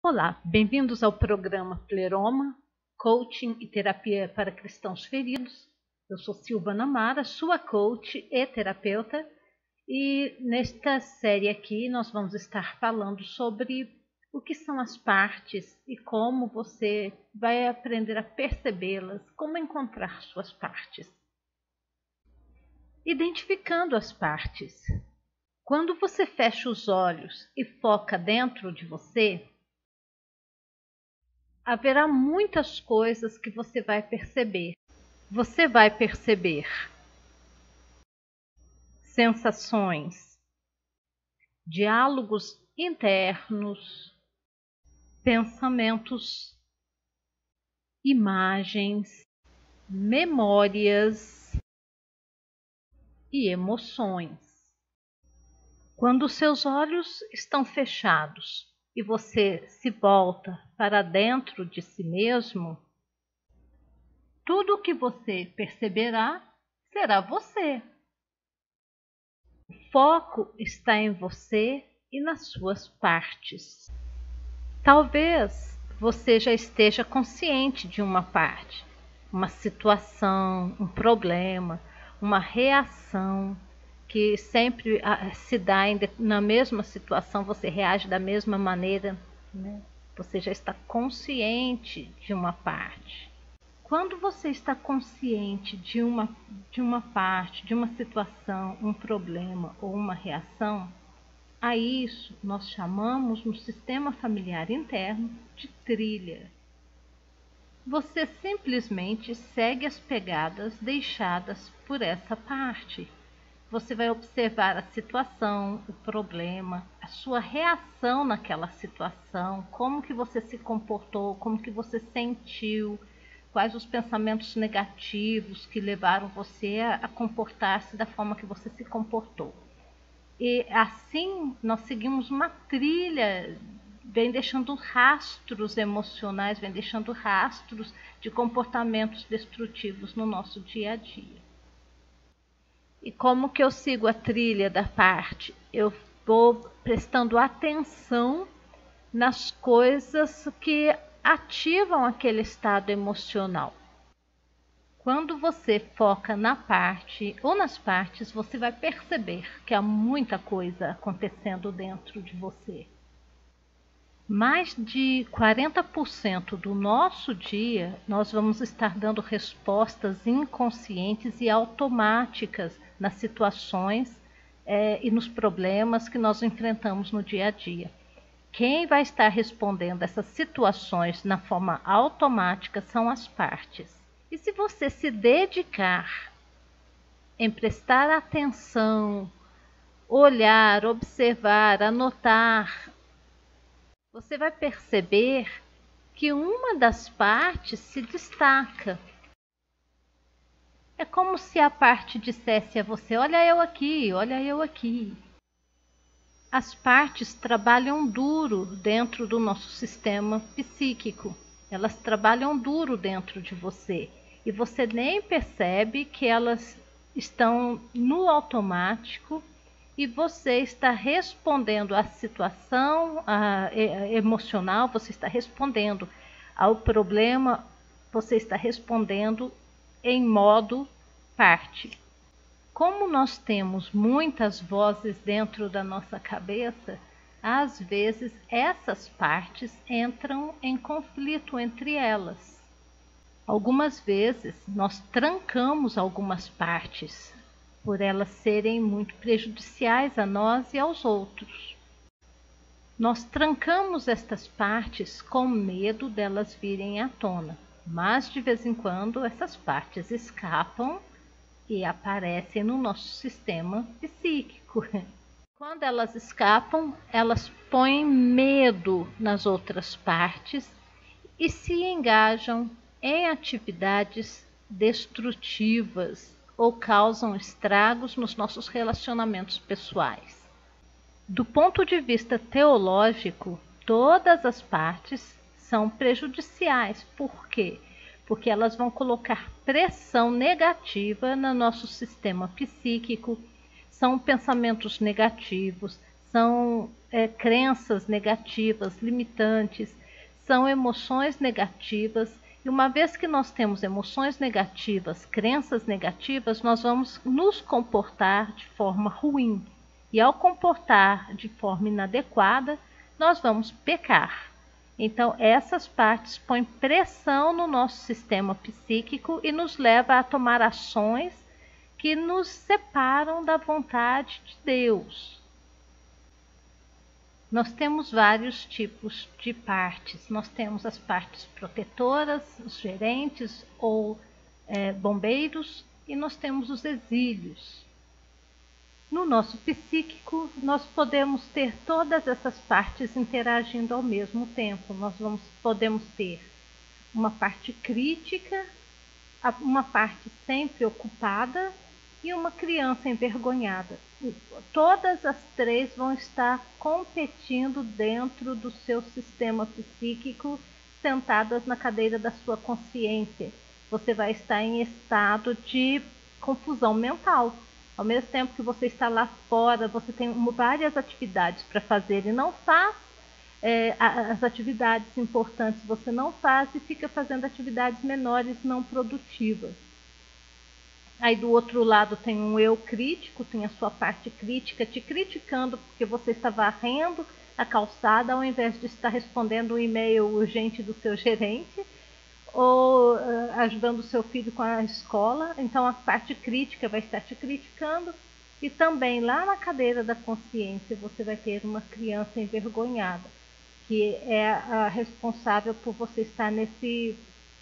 Olá, bem-vindos ao programa Pleroma, Coaching e Terapia para Cristãos Feridos. Eu sou Silvana Mara, sua coach e terapeuta, e nesta série aqui nós vamos estar falando sobre o que são as partes e como você vai aprender a percebê-las, como encontrar suas partes. Identificando as partes. Quando você fecha os olhos e foca dentro de você, haverá muitas coisas que você vai perceber. Você vai perceber sensações, diálogos internos, pensamentos, imagens, memórias e emoções. Quando seus olhos estão fechados e você se volta para dentro de si mesmo, tudo o que você perceberá será você. O foco está em você e nas suas partes. Talvez você já esteja consciente de uma parte, uma situação, um problema, uma reação que sempre se dá na mesma situação, você reage da mesma maneira, né? Você já está consciente de uma parte. Quando você está consciente de uma parte, de uma situação, um problema ou uma reação, a isso nós chamamos no sistema familiar interno de trilha. Você simplesmente segue as pegadas deixadas por essa parte. Você vai observar a situação, o problema, a sua reação naquela situação, como que você se comportou, como que você sentiu, quais os pensamentos negativos que levaram você a comportar-se da forma que você se comportou. E assim nós seguimos uma trilha, vem deixando rastros emocionais, vem deixando rastros de comportamentos destrutivos no nosso dia a dia. E como que eu sigo a trilha da parte? Eu vou prestando atenção nas coisas que ativam aquele estado emocional. Quando você foca na parte ou nas partes, você vai perceber que há muita coisa acontecendo dentro de você. Mais de 40% do nosso dia, nós vamos estar dando respostas inconscientes e automáticas nas situações e nos problemas que nós enfrentamos no dia a dia. Quem vai estar respondendo essas situações na forma automática são as partes. E se você se dedicar em prestar atenção, olhar, observar, anotar, você vai perceber que uma das partes se destaca. É como se a parte dissesse a você: olha eu aqui, olha eu aqui. As partes trabalham duro dentro do nosso sistema psíquico. Elas trabalham duro dentro de você. E você nem percebe que elas estão no automático e você está respondendo à situação emocional, você está respondendo ao problema, você está respondendo em modo parte. Como nós temos muitas vozes dentro da nossa cabeça, às vezes essas partes entram em conflito entre elas. Algumas vezes nós trancamos algumas partes, por elas serem muito prejudiciais a nós e aos outros. Nós trancamos estas partes com medo delas virem à tona, mas de vez em quando essas partes escapam e aparecem no nosso sistema psíquico. Quando elas escapam, elas põem medo nas outras partes e se engajam em atividades destrutivas ou causam estragos nos nossos relacionamentos pessoais. Do ponto de vista teológico, todas as partes são prejudiciais. Por quê? Porque elas vão colocar pressão negativa no nosso sistema psíquico, são pensamentos negativos, são crenças negativas, limitantes, são emoções negativas. E uma vez que nós temos emoções negativas, crenças negativas, nós vamos nos comportar de forma ruim. E ao comportar de forma inadequada, nós vamos pecar. Então, essas partes põem pressão no nosso sistema psíquico e nos leva a tomar ações que nos separam da vontade de Deus. Nós temos vários tipos de partes. Nós temos as partes protetoras, os gerentes ou bombeiros, e nós temos os exílios. No nosso psíquico, nós podemos ter todas essas partes interagindo ao mesmo tempo. Nós podemos ter uma parte crítica, uma parte sempre ocupada e uma criança envergonhada. Todas as três vão estar competindo dentro do seu sistema psíquico, sentadas na cadeira da sua consciência. Você vai estar em estado de confusão mental. Ao mesmo tempo que você está lá fora, você tem várias atividades para fazer e não faz as atividades importantes, você não faz e fica fazendo atividades menores não produtivas. Aí do outro lado tem um eu crítico, tem a sua parte crítica te criticando porque você está varrendo a calçada ao invés de estar respondendo um e-mail urgente do seu gerente ou ajudando o seu filho com a escola. Então a parte crítica vai estar te criticando. E também lá na cadeira da consciência você vai ter uma criança envergonhada, que é a responsável por você estar nesse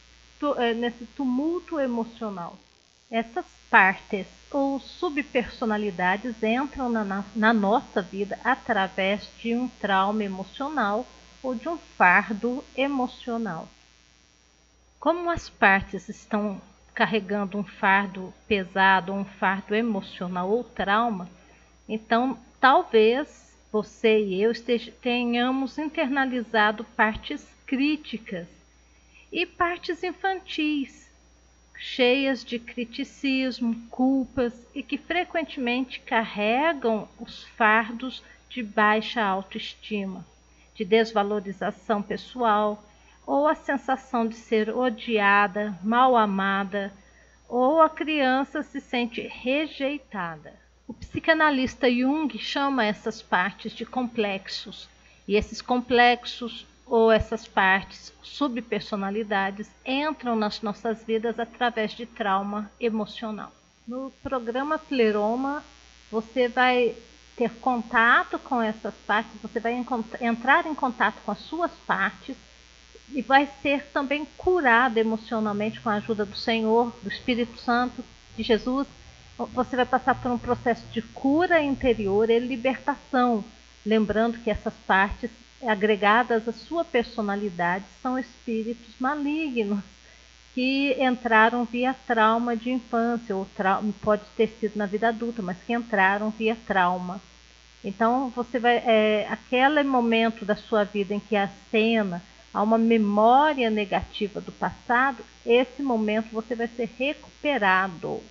tumulto emocional. Essas partes ou subpersonalidades entram na nossa vida através de um trauma emocional ou de um fardo emocional. Como as partes estão carregando um fardo pesado, um fardo emocional ou trauma, então talvez você e eu tenhamos internalizado partes críticas e partes infantis, cheias de criticismo, culpas e que frequentemente carregam os fardos de baixa autoestima, de desvalorização pessoal, ou a sensação de ser odiada, mal amada, ou a criança se sente rejeitada. O psicanalista Jung chama essas partes de complexos, e esses complexos ou essas partes, subpersonalidades, entram nas nossas vidas através de trauma emocional. No programa Pleroma, você vai ter contato com essas partes, você vai entrar em contato com as suas partes e vai ser também curado emocionalmente com a ajuda do Senhor, do Espírito Santo, de Jesus. Você vai passar por um processo de cura interior e libertação, lembrando que essas partes agregadas à sua personalidade são espíritos malignos que entraram via trauma de infância, ou pode ter sido na vida adulta, mas que entraram via trauma. Então você vai, aquele momento da sua vida em que a cena há uma memória negativa do passado, esse momento você vai ser recuperado.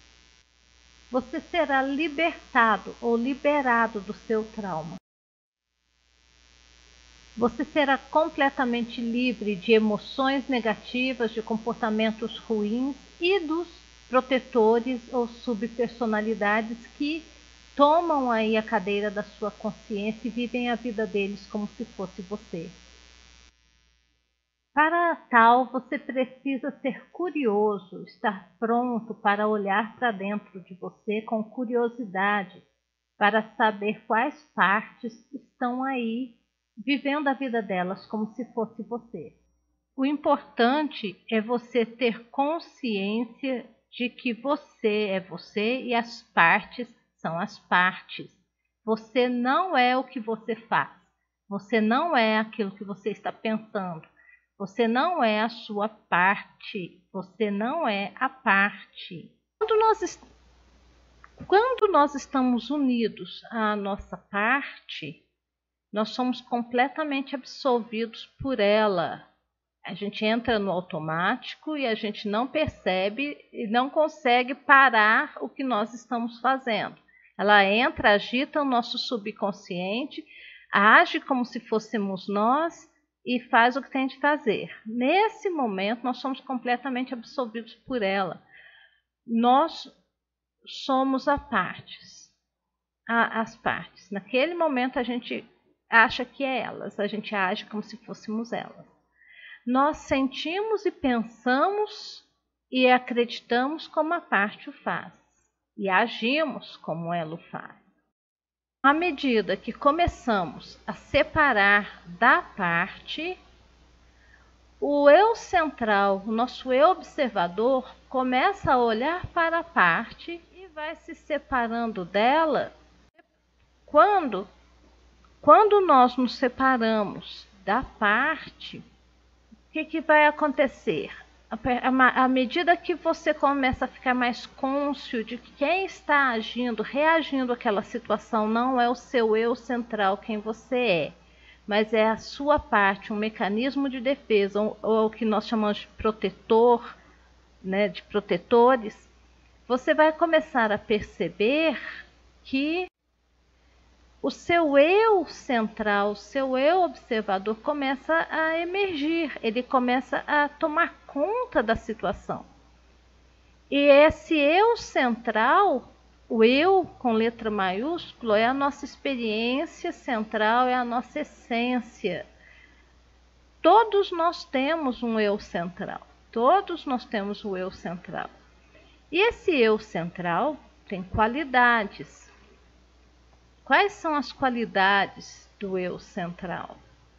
Você será libertado ou liberado do seu trauma. Você será completamente livre de emoções negativas, de comportamentos ruins e dos protetores ou subpersonalidades que tomam aí a cadeira da sua consciência e vivem a vida deles como se fosse você. Para tal, você precisa ser curioso, estar pronto para olhar para dentro de você com curiosidade, para saber quais partes estão aí vivendo a vida delas como se fosse você. O importante é você ter consciência de que você é você e as partes são as partes. Você não é o que você faz. Você não é aquilo que você está pensando. Você não é a sua parte. Você não é a parte. Quando nós estamos unidos à nossa parte, nós somos completamente absorvidos por ela. A gente entra no automático e a gente não percebe e não consegue parar o que nós estamos fazendo. Ela entra, agita o nosso subconsciente, age como se fôssemos nós e faz o que tem de fazer. Nesse momento, nós somos completamente absorvidos por ela. Nós somos as partes. Naquele momento, a gente acha que é elas, a gente age como se fôssemos elas. Nós sentimos e pensamos e acreditamos como a parte o faz. E agimos como ela o faz. À medida que começamos a separar da parte, o eu central, o nosso eu observador, começa a olhar para a parte e vai se separando dela. Quando nós nos separamos da parte, o que vai acontecer? À medida que você começa a ficar mais cônscio de que quem está agindo, reagindo àquela situação não é o seu eu central, quem você é, mas é a sua parte, um mecanismo de defesa, ou o que nós chamamos de protetor, né, de protetores, você vai começar a perceber que o seu eu central, o seu eu observador começa a emergir, ele começa a tomar conta da situação. E esse eu central, o eu com letra maiúscula, é a nossa experiência central, é a nossa essência. Todos nós temos um eu central, todos nós temos o eu central. E esse eu central tem qualidades. Quais são as qualidades do eu central?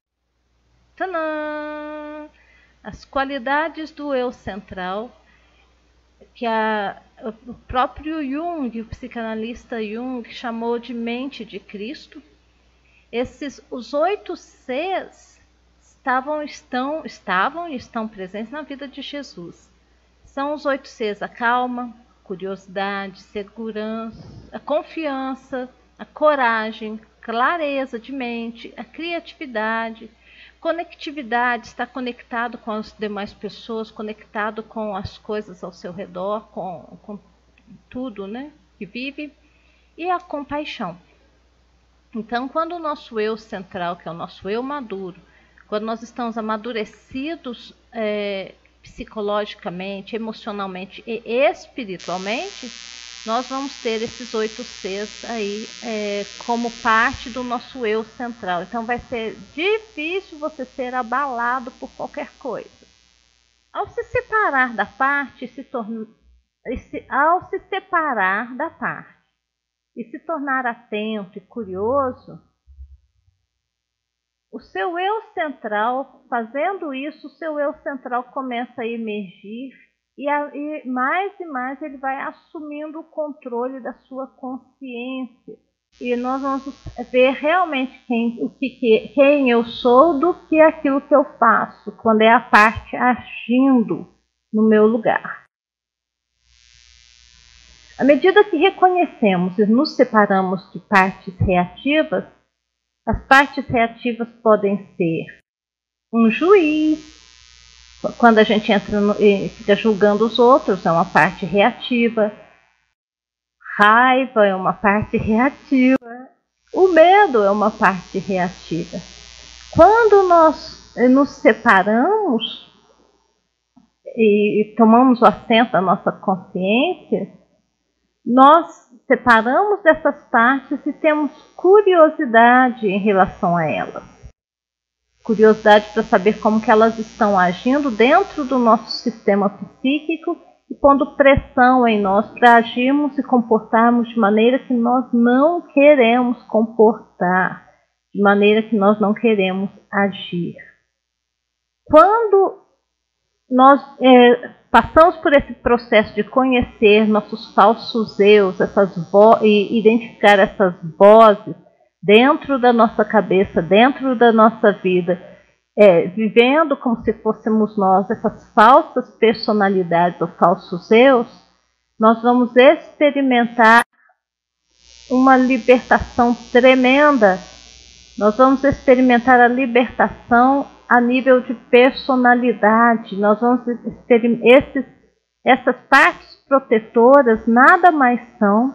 Tadã! As qualidades do eu central, que o próprio Jung, o psicanalista Jung, chamou de mente de Cristo. Os 8 Cs estavam e estão presentes na vida de Jesus. São os 8 Cs: a calma, a curiosidade, segurança, a confiança, a coragem, clareza de mente, a criatividade, conectividade, estar conectado com as demais pessoas, conectado com as coisas ao seu redor, com tudo, né, que vive, e a compaixão. Então, quando o nosso eu central, que é o nosso eu maduro, quando nós estamos amadurecidos psicologicamente, emocionalmente e espiritualmente, nós vamos ter esses 8 Cs aí como parte do nosso eu central. Então vai ser difícil você ser abalado por qualquer coisa. Ao se separar da parte, ao se separar da parte e se tornar atento e curioso, o seu eu central, fazendo isso, o seu eu central começa a emergir e mais ele vai assumindo o controle da sua consciência. E nós vamos ver realmente quem eu sou do que aquilo que eu faço, quando é a parte agindo no meu lugar. À medida que reconhecemos e nos separamos de partes reativas, as partes reativas podem ser um juiz. Quando a gente entra e fica julgando os outros, é uma parte reativa. Raiva é uma parte reativa. O medo é uma parte reativa. Quando nós nos separamos e tomamos o assento da nossa consciência, nós separamos dessas partes e temos curiosidade em relação a elas. Curiosidade para saber como que elas estão agindo dentro do nosso sistema psíquico e pondo pressão em nós para agirmos e comportarmos de maneira que nós não queremos comportar, de maneira que nós não queremos agir. Quando nós passamos por esse processo de conhecer nossos falsos eus, e identificar essas vozes dentro da nossa cabeça, dentro da nossa vida, vivendo como se fôssemos nós, essas falsas personalidades ou falsos eus, nós vamos experimentar uma libertação tremenda. Nós vamos experimentar a libertação a nível de personalidade. Nós vamos essas partes protetoras nada mais são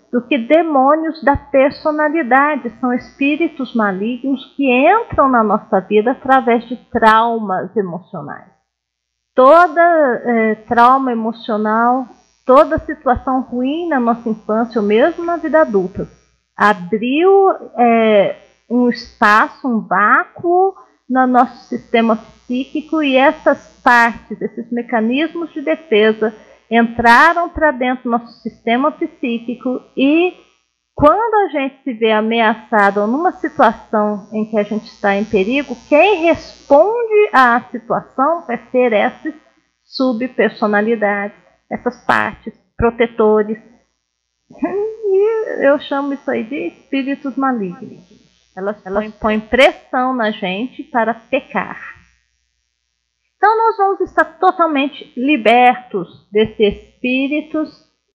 do que demônios da personalidade. São espíritos malignos que entram na nossa vida através de traumas emocionais. Toda trauma emocional, toda situação ruim na nossa infância ou mesmo na vida adulta, abriu um espaço, um vácuo no nosso sistema psíquico, e essas partes, esses mecanismos de defesa entraram para dentro do nosso sistema psíquico, e quando a gente se vê ameaçado ou numa situação em que a gente está em perigo, quem responde à situação vai ser essas subpersonalidades, essas partes, protetores. E eu chamo isso aí de espíritos malignos. Elas põem pressão na gente para pecar. Então nós vamos estar totalmente libertos desses espíritos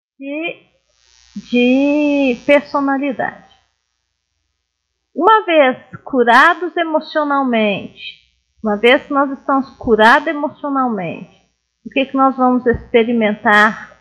de personalidade. Uma vez curados emocionalmente, uma vez que nós estamos curados emocionalmente, o que nós vamos experimentar?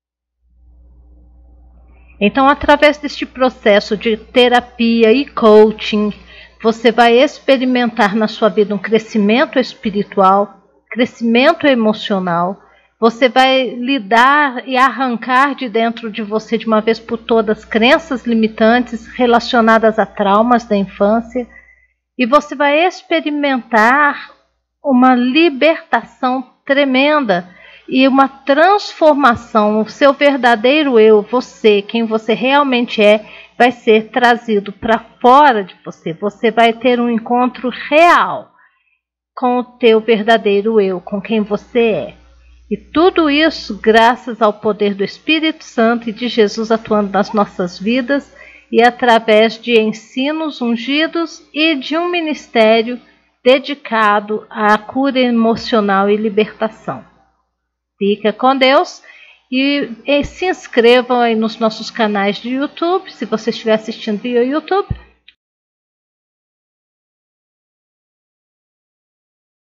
Então, através deste processo de terapia e coaching, você vai experimentar na sua vida um crescimento espiritual, crescimento emocional. Você vai lidar e arrancar de dentro de você, de uma vez por todas, crenças limitantes relacionadas a traumas da infância. E você vai experimentar uma libertação tremenda e uma transformação. O seu verdadeiro eu, você, quem você realmente é, vai ser trazido para fora de você. Você vai ter um encontro real com o teu verdadeiro eu, com quem você é. E tudo isso graças ao poder do Espírito Santo e de Jesus atuando nas nossas vidas, e através de ensinos ungidos e de um ministério dedicado à cura emocional e libertação. Fica com Deus e se inscrevam aí nos nossos canais de YouTube, se você estiver assistindo via YouTube.